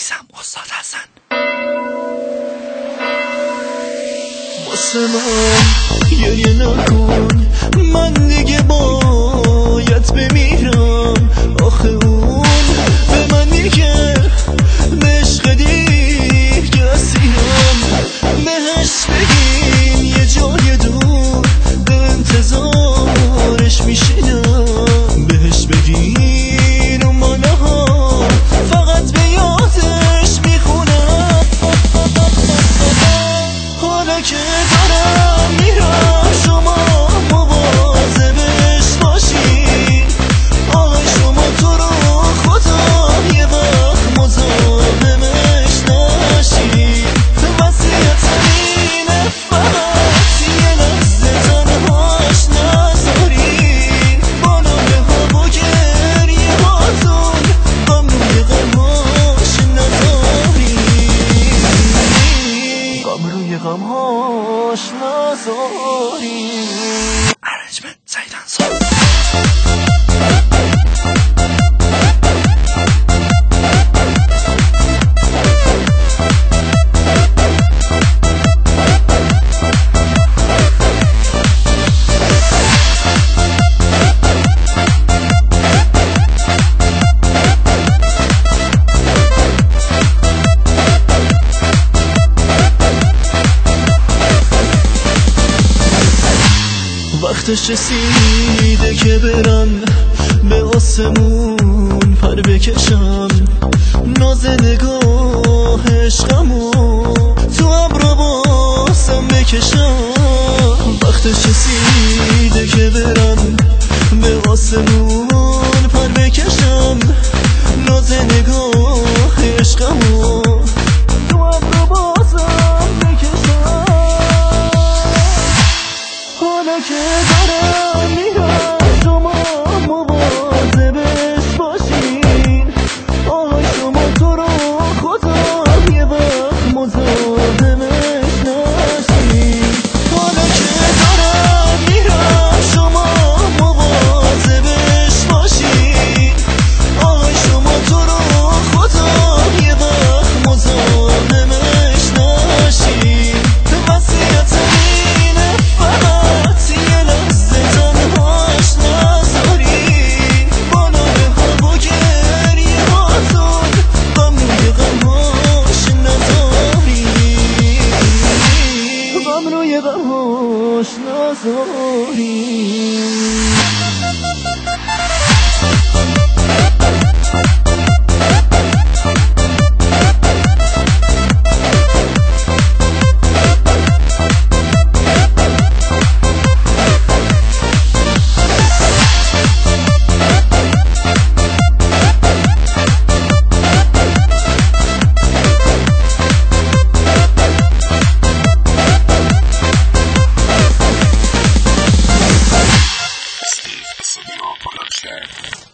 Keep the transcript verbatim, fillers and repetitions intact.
عزیزم استاد حسن. واسه من گریه نکن، من دیگه باید بمیرم. آخه اون به من میگه به عشق دیگه اسیرم. بهش بگین یه جای دور به انتظارش میشینم. بهش بگین اون مانها فقط به یادش میخونم. حالا که دارم میرم شما مواظبش باشین. آهای شما تو رو خدا یه وقت مزاحمش نشین. وصیت اینه فقط یه لحظه تنهاش نذارین. بالای هوا گریه هاتون غم روی غمهاش نذارین. غم روی غمهاش نذارین. ارنجمنت سعید انصار. وقتش رسیده که برم به آسمون پر بکشم. ناز نگاه عشقمو تو ابرا باسم بکشم. وقتش رسیده که برم به آسمون پر بکشم. ناز نگاه عشقمو تو ابرا باسم بکشم. حالا که دارم میرم شما مواظبش باشین. آهای شما تو رو خدا یه وقت مزاحمش نشین. حالا که دارم میرم شما مواظبش باشین. آهای شما تو رو خدا یه وقت مزاحمش نشین. وصیت اینه فقط یه لحظه تنهاش نذارین. بالای هوا گریه هاتون غم روی غمهاش نذارین. غم روی غمهاش نذارین. Steve Studio Production.